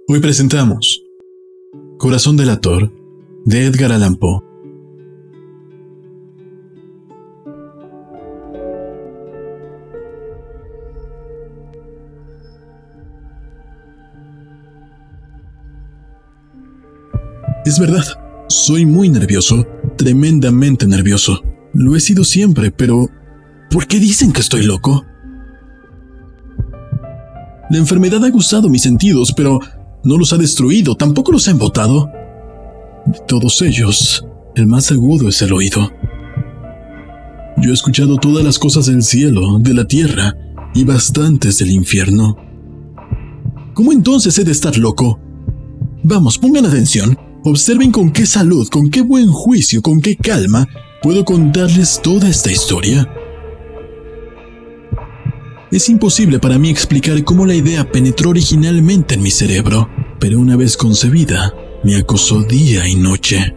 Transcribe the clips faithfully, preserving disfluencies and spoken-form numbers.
Hoy presentamos Corazón delator, de Edgar Allan Poe. Es verdad, soy muy nervioso, tremendamente nervioso. Lo he sido siempre, pero ¿por qué dicen que estoy loco? La enfermedad ha aguzado mis sentidos, pero no los ha destruido, tampoco los ha embotado. De todos ellos, el más agudo es el oído. Yo he escuchado todas las cosas del cielo, de la tierra y bastantes del infierno. ¿Cómo entonces he de estar loco? Vamos, pongan atención, observen con qué salud, con qué buen juicio, con qué calma puedo contarles toda esta historia. Es imposible para mí explicar cómo la idea penetró originalmente en mi cerebro, pero una vez concebida, me acosó día y noche.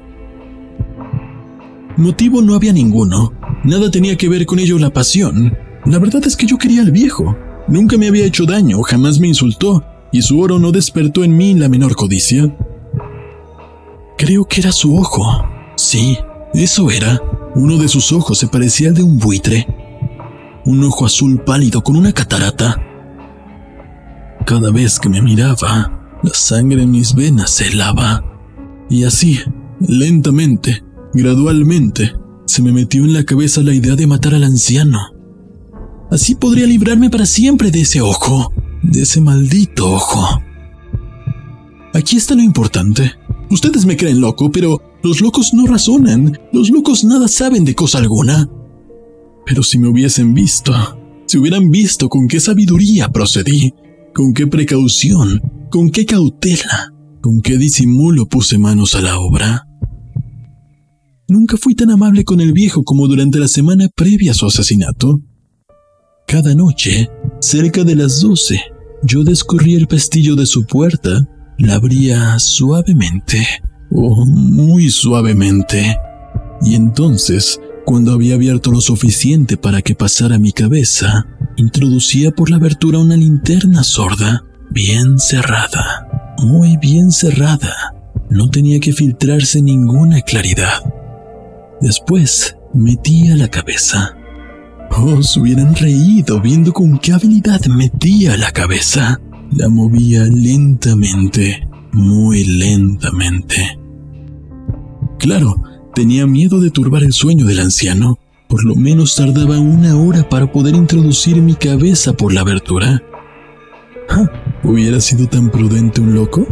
Motivo no había ninguno, nada tenía que ver con ello la pasión. La verdad es que yo quería al viejo, nunca me había hecho daño, jamás me insultó, y su oro no despertó en mí la menor codicia. Creo que era su ojo, sí, eso era. Uno de sus ojos se parecía al de un buitre. Un ojo azul pálido con una catarata. Cada vez que me miraba, la sangre en mis venas se helaba. Y así, lentamente, gradualmente, se me metió en la cabeza la idea de matar al anciano. Así podría librarme para siempre de ese ojo, de ese maldito ojo. Aquí está lo importante. Ustedes me creen loco, pero los locos no razonan. Los locos nada saben de cosa alguna. Pero si me hubiesen visto, si hubieran visto con qué sabiduría procedí, con qué precaución, con qué cautela, con qué disimulo puse manos a la obra. Nunca fui tan amable con el viejo como durante la semana previa a su asesinato. Cada noche, cerca de las doce, yo descorría el pestillo de su puerta, la abría suavemente, oh, muy suavemente, y entonces, cuando había abierto lo suficiente para que pasara mi cabeza, introducía por la abertura una linterna sorda, bien cerrada, muy bien cerrada. No tenía que filtrarse ninguna claridad. Después, metía la cabeza. Oh, se hubieran reído viendo con qué habilidad metía la cabeza. La movía lentamente, muy lentamente. Claro, tenía miedo de turbar el sueño del anciano. Por lo menos tardaba una hora para poder introducir mi cabeza por la abertura. ¿Ah, ¿hubiera sido tan prudente un loco?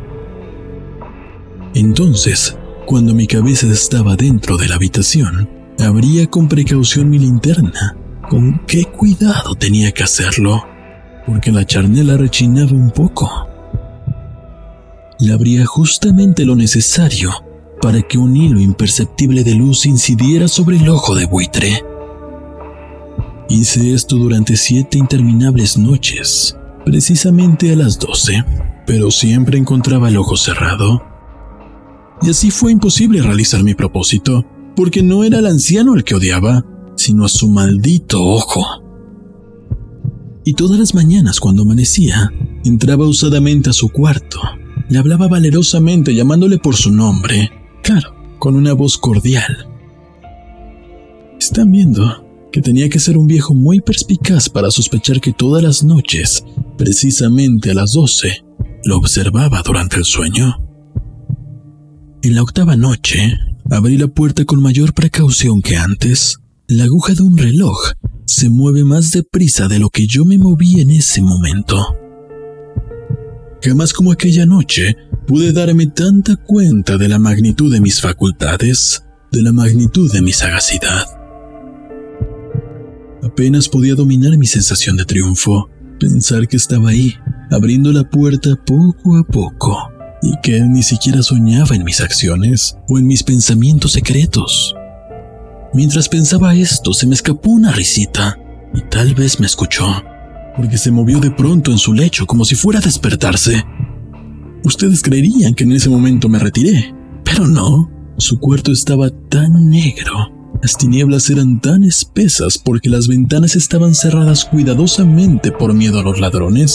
Entonces, cuando mi cabeza estaba dentro de la habitación, abría con precaución mi linterna. ¿Con qué cuidado tenía que hacerlo? Porque la charnela rechinaba un poco. La abría justamente lo necesario para que un hilo imperceptible de luz incidiera sobre el ojo de buitre. Hice esto durante siete interminables noches, precisamente a las doce, pero siempre encontraba el ojo cerrado. Y así fue imposible realizar mi propósito, porque no era al anciano al que odiaba, sino a su maldito ojo. Y todas las mañanas cuando amanecía, entraba usadamente a su cuarto, le hablaba valerosamente llamándole por su nombre, claro, con una voz cordial. Están viendo que tenía que ser un viejo muy perspicaz para sospechar que todas las noches, precisamente a las doce, lo observaba durante el sueño. En la octava noche, abrí la puerta con mayor precaución que antes. La aguja de un reloj se mueve más deprisa de lo que yo me moví en ese momento. Jamás como aquella noche pude darme tanta cuenta de la magnitud de mis facultades, de la magnitud de mi sagacidad. Apenas podía dominar mi sensación de triunfo, pensar que estaba ahí, abriendo la puerta poco a poco, y que él ni siquiera soñaba en mis acciones o en mis pensamientos secretos. Mientras pensaba esto, se me escapó una risita, y tal vez me escuchó, porque se movió de pronto en su lecho como si fuera a despertarse. Ustedes creerían que en ese momento me retiré, pero no, su cuarto estaba tan negro, las tinieblas eran tan espesas porque las ventanas estaban cerradas cuidadosamente por miedo a los ladrones,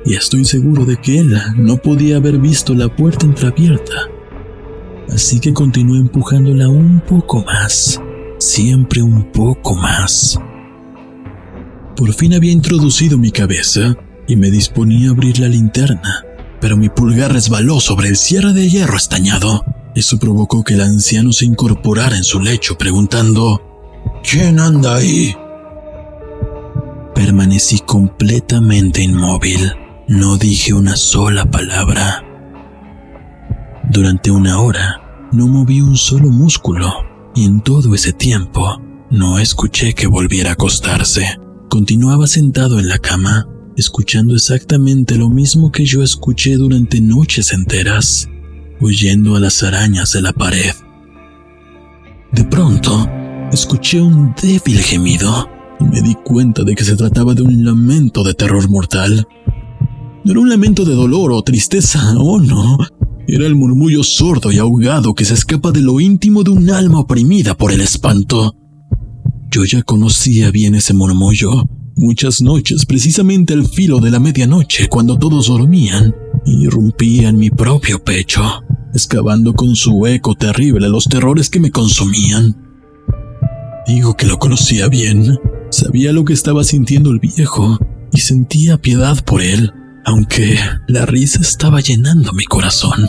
y estoy seguro de que él no podía haber visto la puerta entreabierta. Así que continué empujándola un poco más, siempre un poco más. Por fin había introducido mi cabeza y me disponía a abrir la linterna, pero mi pulgar resbaló sobre el cierre de hierro estañado. Eso provocó que el anciano se incorporara en su lecho preguntando: ¿Quién anda ahí? Permanecí completamente inmóvil. No dije una sola palabra. Durante una hora no moví un solo músculo y en todo ese tiempo no escuché que volviera a acostarse. Continuaba sentado en la cama, escuchando exactamente lo mismo que yo escuché durante noches enteras, huyendo a las arañas de la pared. De pronto, escuché un débil gemido y me di cuenta de que se trataba de un lamento de terror mortal. No era un lamento de dolor o tristeza, oh no. Era el murmullo sordo y ahogado que se escapa de lo íntimo de un alma oprimida por el espanto. Yo ya conocía bien ese murmullo. Muchas noches, precisamente al filo de la medianoche, cuando todos dormían, irrumpía en mi propio pecho, excavando con su eco terrible los terrores que me consumían. Digo que lo conocía bien. Sabía lo que estaba sintiendo el viejo y sentía piedad por él, aunque la risa estaba llenando mi corazón.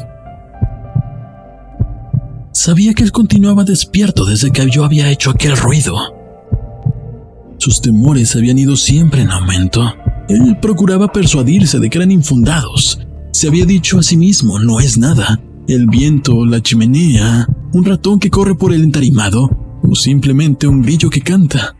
Sabía que él continuaba despierto desde que yo había hecho aquel ruido. Sus temores habían ido siempre en aumento. Él procuraba persuadirse de que eran infundados. Se había dicho a sí mismo: no es nada. El viento, la chimenea, un ratón que corre por el entarimado, o simplemente un grillo que canta.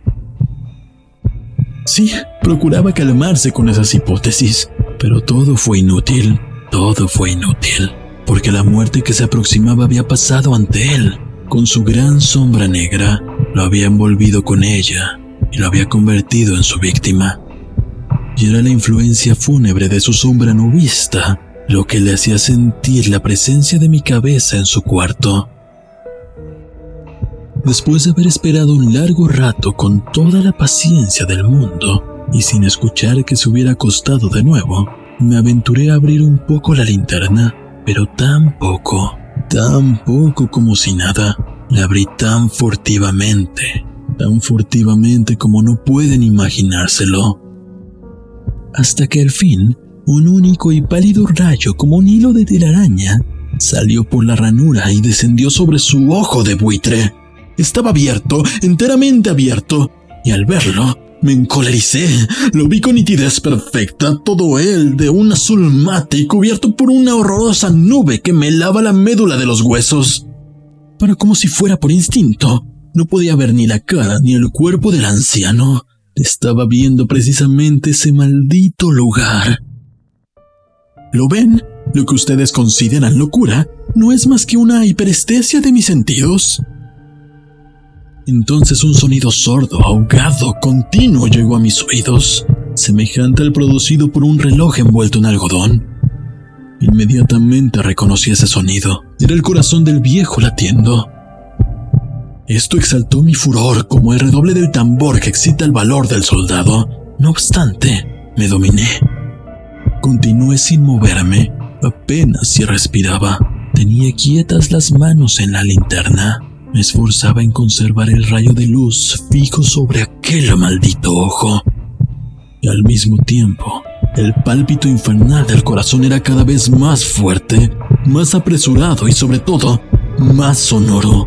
Sí, procuraba calmarse con esas hipótesis, pero todo fue inútil, todo fue inútil, porque la muerte que se aproximaba había pasado ante él, con su gran sombra negra, lo había envolvido con ella y lo había convertido en su víctima. Y era la influencia fúnebre de su sombra no vista lo que le hacía sentir la presencia de mi cabeza en su cuarto. Después de haber esperado un largo rato con toda la paciencia del mundo y sin escuchar que se hubiera acostado de nuevo, me aventuré a abrir un poco la linterna, pero tan poco, tan poco como si nada. La abrí tan furtivamente, tan furtivamente como no pueden imaginárselo. Hasta que al fin, un único y pálido rayo como un hilo de telaraña salió por la ranura y descendió sobre su ojo de buitre. Estaba abierto, enteramente abierto, y al verlo, me encolericé. Lo vi con nitidez perfecta, todo él de un azul mate y cubierto por una horrorosa nube que me helaba la médula de los huesos. Pero como si fuera por instinto, no podía ver ni la cara ni el cuerpo del anciano. Estaba viendo precisamente ese maldito lugar. ¿Lo ven? Lo que ustedes consideran locura no es más que una hiperestesia de mis sentidos. Entonces un sonido sordo, ahogado, continuo llegó a mis oídos, semejante al producido por un reloj envuelto en algodón. Inmediatamente reconocí ese sonido. Era el corazón del viejo latiendo. Esto exaltó mi furor como el redoble del tambor que excita el valor del soldado. No obstante, me dominé. Continué sin moverme, apenas si respiraba. Tenía quietas las manos en la linterna. Me esforzaba en conservar el rayo de luz fijo sobre aquel maldito ojo. Y al mismo tiempo, el pálpito infernal del corazón era cada vez más fuerte, más apresurado y sobre todo, más sonoro.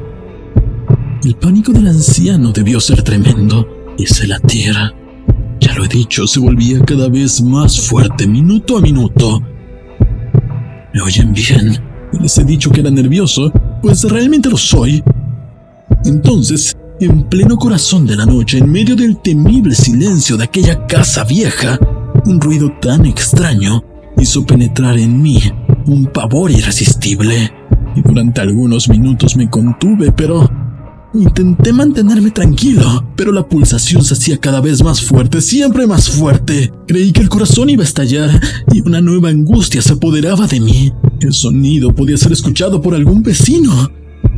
El pánico del anciano debió ser tremendo. Ese latir, ya lo he dicho, se volvía cada vez más fuerte, minuto a minuto. ¿Me oyen bien? Les he dicho que era nervioso, pues realmente lo soy. Entonces, en pleno corazón de la noche, en medio del temible silencio de aquella casa vieja, un ruido tan extraño hizo penetrar en mí un pavor irresistible. Y durante algunos minutos me contuve, pero intenté mantenerme tranquilo, pero la pulsación se hacía cada vez más fuerte, siempre más fuerte. Creí que el corazón iba a estallar y una nueva angustia se apoderaba de mí. El sonido podía ser escuchado por algún vecino.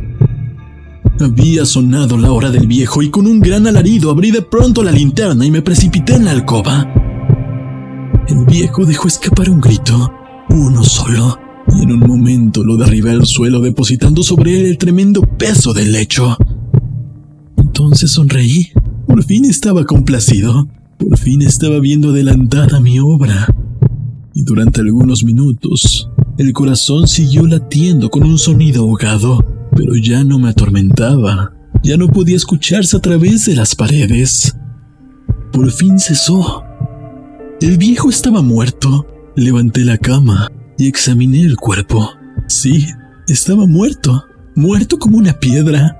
Había sonado la hora del viejo y con un gran alarido abrí de pronto la linterna y me precipité en la alcoba. el viejo dejó escapar un grito, uno solo, y en un momento lo derribé al suelo depositando sobre él el tremendo peso del lecho. Entonces sonreí. Por fin estaba complacido. Por fin estaba viendo adelantada mi obra. Y durante algunos minutos, el corazón siguió latiendo con un sonido ahogado, pero ya no me atormentaba. Ya no podía escucharse a través de las paredes. Por fin cesó. El viejo estaba muerto. Levanté la cama y examiné el cuerpo. Sí, estaba muerto. Muerto como una piedra.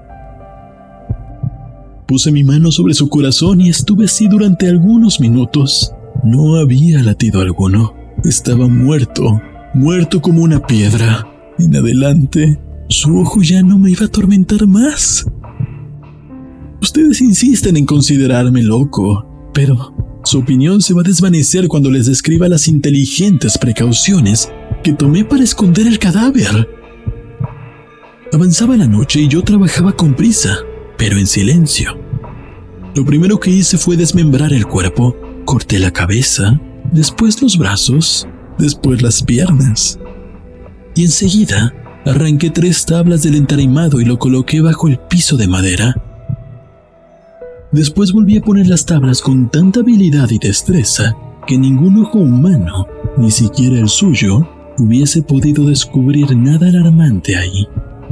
Puse mi mano sobre su corazón y estuve así durante algunos minutos. No había latido alguno. Estaba muerto, muerto como una piedra. En adelante, su ojo ya no me iba a atormentar más. Ustedes insisten en considerarme loco, pero su opinión se va a desvanecer cuando les describa las inteligentes precauciones que tomé para esconder el cadáver. Avanzaba la noche y yo trabajaba con prisa, pero en silencio. Lo primero que hice fue desmembrar el cuerpo. Corté la cabeza, después los brazos, después las piernas. Y enseguida arranqué tres tablas del entarimado y lo coloqué bajo el piso de madera. Después volví a poner las tablas con tanta habilidad y destreza que ningún ojo humano, ni siquiera el suyo, hubiese podido descubrir nada alarmante ahí.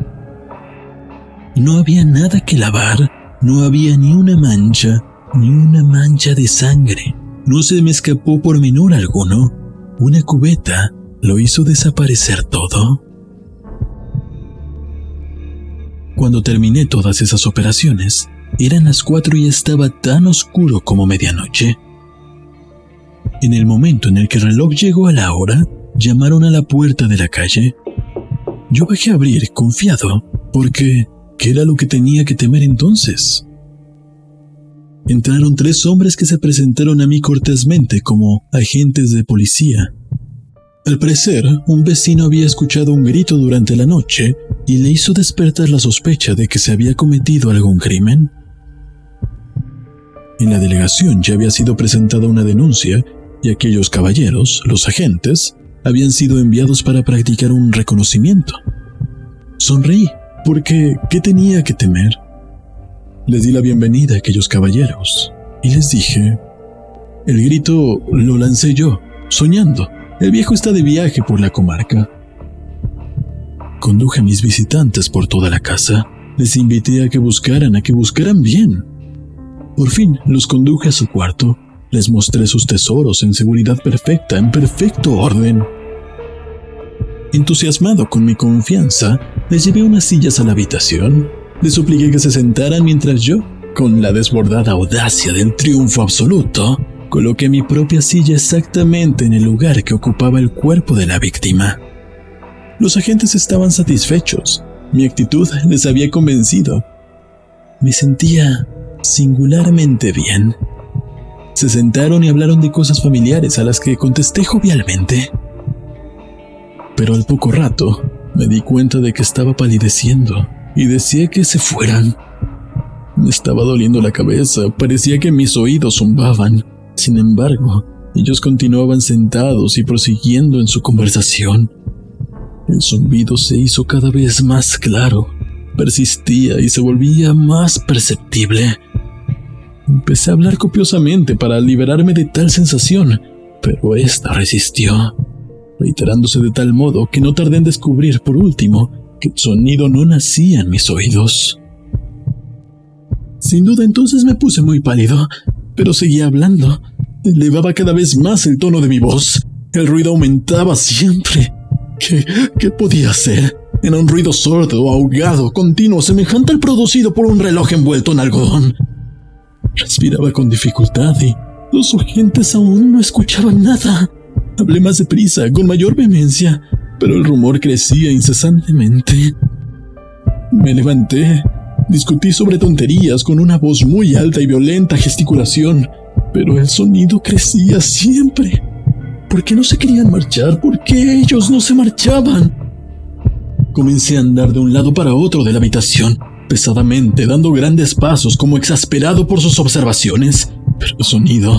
No había nada que lavar, no había ni una mancha, ni una mancha de sangre. No se me escapó por menor alguno. Una cubeta lo hizo desaparecer todo. Cuando terminé todas esas operaciones, eran las cuatro y estaba tan oscuro como medianoche. En el momento en el que el reloj llegó a la hora, llamaron a la puerta de la calle. Yo bajé a abrir confiado, porque ¿qué era lo que tenía que temer entonces? Entraron tres hombres que se presentaron a mí cortésmente como agentes de policía. Al parecer, un vecino había escuchado un grito durante la noche y le hizo despertar la sospecha de que se había cometido algún crimen. En la delegación ya había sido presentada una denuncia y aquellos caballeros, los agentes, habían sido enviados para practicar un reconocimiento. Sonreí, porque ¿qué tenía que temer? Les di la bienvenida a aquellos caballeros y les dije: el grito lo lancé yo, soñando. El viejo está de viaje por la comarca. Conduje a mis visitantes por toda la casa. Les invité a que buscaran, a que buscaran bien. Por fin los conduje a su cuarto. Les mostré sus tesoros en seguridad perfecta, en perfecto orden. Entusiasmado con mi confianza, les llevé unas sillas a la habitación. Les supliqué que se sentaran mientras yo, con la desbordada audacia del triunfo absoluto, coloqué mi propia silla exactamente en el lugar que ocupaba el cuerpo de la víctima. Los agentes estaban satisfechos. Mi actitud les había convencido. Me sentía singularmente bien. Se sentaron y hablaron de cosas familiares a las que contesté jovialmente. Pero al poco rato me di cuenta de que estaba palideciendo y decía que se fueran. Me estaba doliendo la cabeza, parecía que mis oídos zumbaban. Sin embargo, ellos continuaban sentados y prosiguiendo en su conversación. El zumbido se hizo cada vez más claro, persistía y se volvía más perceptible. Empecé a hablar copiosamente para liberarme de tal sensación, pero esta resistió, reiterándose de tal modo que no tardé en descubrir, por último, que el sonido no nacía en mis oídos. Sin duda entonces me puse muy pálido, pero seguía hablando. Elevaba cada vez más el tono de mi voz. El ruido aumentaba siempre. ¿Qué, qué podía hacer? Era un ruido sordo, ahogado, continuo, semejante al producido por un reloj envuelto en algodón. Respiraba con dificultad y los agentes aún no escuchaban nada. Hablé más deprisa, con mayor vehemencia, pero el rumor crecía incesantemente. Me levanté, discutí sobre tonterías con una voz muy alta y violenta gesticulación, pero el sonido crecía siempre. ¿Por qué no se querían marchar? ¿Por qué ellos no se marchaban? Comencé a andar de un lado para otro de la habitación, pesadamente, dando grandes pasos como exasperado por sus observaciones, pero el sonido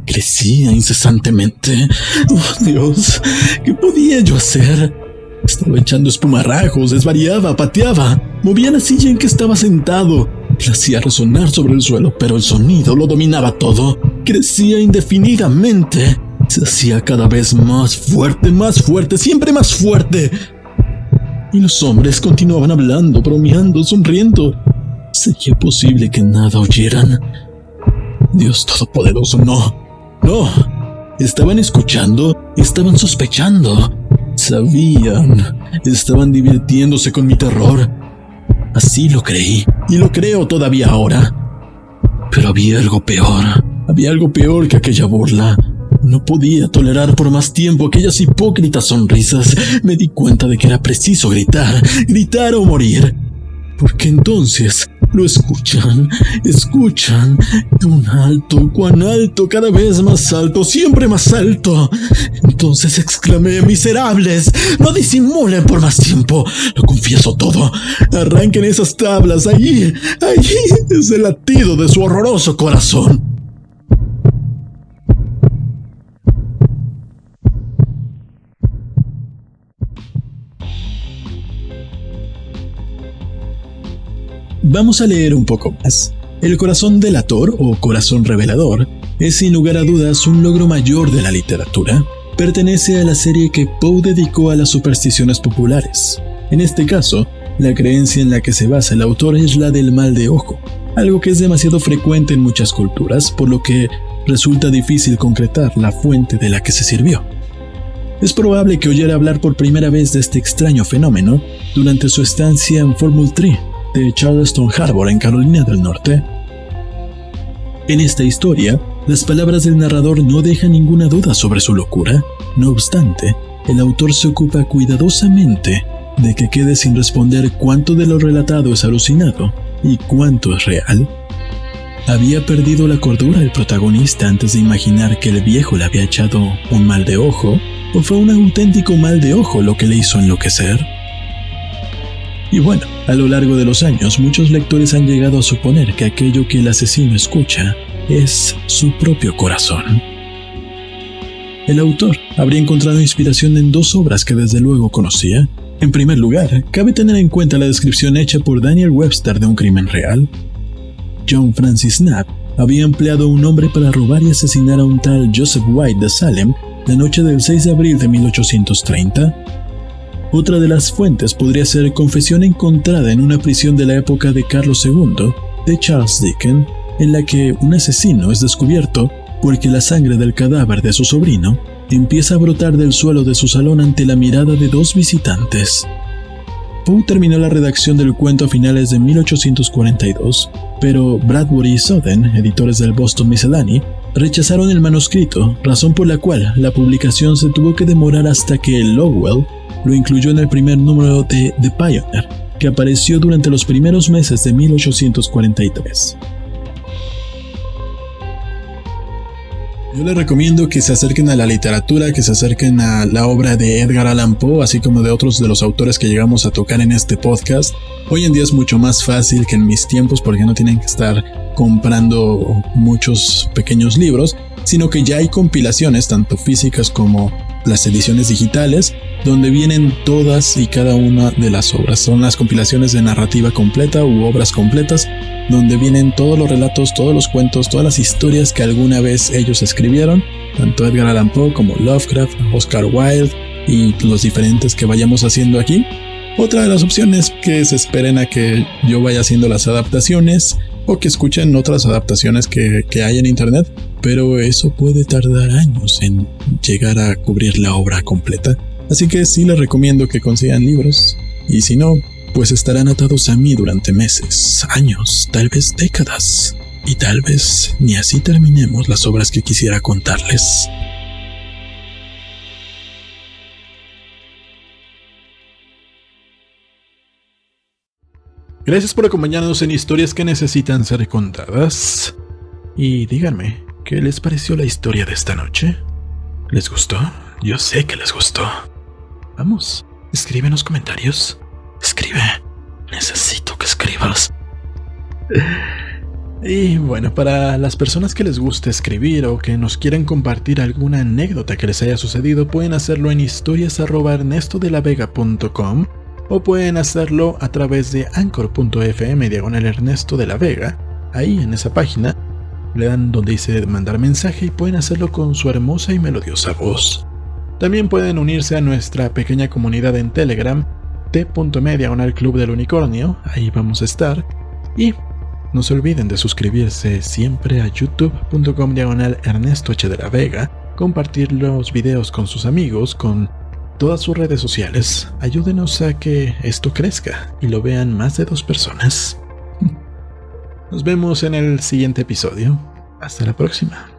Crecía incesantemente. ¡Oh, Dios! ¿Qué podía yo hacer? Estaba echando espumarajos, desvariaba, pateaba, movía la silla en que estaba sentado, la hacía resonar sobre el suelo, pero el sonido lo dominaba todo. Crecía indefinidamente. Se hacía cada vez más fuerte, más fuerte, siempre más fuerte. Y los hombres continuaban hablando, bromeando, sonriendo. ¿Sería posible que nada oyeran? Dios Todopoderoso, no, no. Estaban escuchando, estaban sospechando. Sabían, estaban divirtiéndose con mi terror. Así lo creí, y lo creo todavía ahora. Pero había algo peor, había algo peor que aquella burla. No podía tolerar por más tiempo aquellas hipócritas sonrisas. Me di cuenta de que era preciso gritar, gritar o morir. Porque entonces lo escuchan, escuchan, cuán alto, cuán alto, cada vez más alto, siempre más alto. Entonces exclamé: miserables, no disimulen por más tiempo, lo confieso todo, arranquen esas tablas, allí, allí es el latido de su horroroso corazón. Vamos a leer un poco más. El corazón delator o corazón revelador es sin lugar a dudas un logro mayor de la literatura. Pertenece a la serie que Poe dedicó a las supersticiones populares. En este caso, la creencia en la que se basa el autor es la del mal de ojo, algo que es demasiado frecuente en muchas culturas, por lo que resulta difícil concretar la fuente de la que se sirvió. Es probable que oyera hablar por primera vez de este extraño fenómeno durante su estancia en Fort Moultrie de Charleston Harbor en Carolina del Norte. En esta historia, las palabras del narrador no dejan ninguna duda sobre su locura. No obstante, el autor se ocupa cuidadosamente de que quede sin responder cuánto de lo relatado es alucinado y cuánto es real. ¿Había perdido la cordura el protagonista antes de imaginar que el viejo le había echado un mal de ojo? ¿O fue un auténtico mal de ojo lo que le hizo enloquecer? Y bueno, a lo largo de los años, muchos lectores han llegado a suponer que aquello que el asesino escucha es su propio corazón. El autor habría encontrado inspiración en dos obras que desde luego conocía. En primer lugar, cabe tener en cuenta la descripción hecha por Daniel Webster de un crimen real. John Francis Knapp había empleado a un hombre para robar y asesinar a un tal Joseph White de Salem la noche del seis de abril de mil ochocientos treinta. Otra de las fuentes podría ser confesión encontrada en una prisión de la época de Carlos segundo de Charles Dickens, en la que un asesino es descubierto porque la sangre del cadáver de su sobrino empieza a brotar del suelo de su salón ante la mirada de dos visitantes. Poe terminó la redacción del cuento a finales de mil ochocientos cuarenta y dos, pero Bradbury y Soden, editores del Boston Miscellany, rechazaron el manuscrito, razón por la cual la publicación se tuvo que demorar hasta que Lowell lo incluyó en el primer número de The Pioneer, que apareció durante los primeros meses de mil ochocientos cuarenta y tres. Yo les recomiendo que se acerquen a la literatura, que se acerquen a la obra de Edgar Allan Poe, así como de otros de los autores que llegamos a tocar en este podcast. Hoy en día es mucho más fácil que en mis tiempos porque no tienen que estar comprando muchos pequeños libros, sino que ya hay compilaciones, tanto físicas como las ediciones digitales, donde vienen todas y cada una de las obras. Son las compilaciones de narrativa completa u obras completas, donde vienen todos los relatos, todos los cuentos, todas las historias que alguna vez ellos escribieron, tanto Edgar Allan Poe como Lovecraft, Oscar Wilde y los diferentes que vayamos haciendo aquí. Otra de las opciones es que se esperen a que yo vaya haciendo las adaptaciones o que escuchen otras adaptaciones que, que hay en internet, pero eso puede tardar años en llegar a cubrir la obra completa. Así que sí les recomiendo que consigan libros, y si no, pues estarán atados a mí durante meses, años, tal vez décadas, y tal vez ni así terminemos las obras que quisiera contarles. Gracias por acompañarnos en Historias que necesitan ser contadas. Y díganme, ¿qué les pareció la historia de esta noche? ¿Les gustó? Yo sé que les gustó. Vamos, escribe en los comentarios. Escribe. Necesito que escribas. Y bueno, para las personas que les guste escribir o que nos quieran compartir alguna anécdota que les haya sucedido, pueden hacerlo en historias arroba ernesto de la vega punto com o pueden hacerlo a través de anchor punto f m diagonal Ernesto de la Vega. Ahí en esa página le dan donde dice mandar mensaje y pueden hacerlo con su hermosa y melodiosa voz. También pueden unirse a nuestra pequeña comunidad en Telegram, t.me diagonal Club del Unicornio, ahí vamos a estar. Y no se olviden de suscribirse siempre a youtube punto com diagonal Ernesto H de la Vega, compartir los videos con sus amigos, con todas sus redes sociales. Ayúdenos a que esto crezca y lo vean más de dos personas. Nos vemos en el siguiente episodio. Hasta la próxima.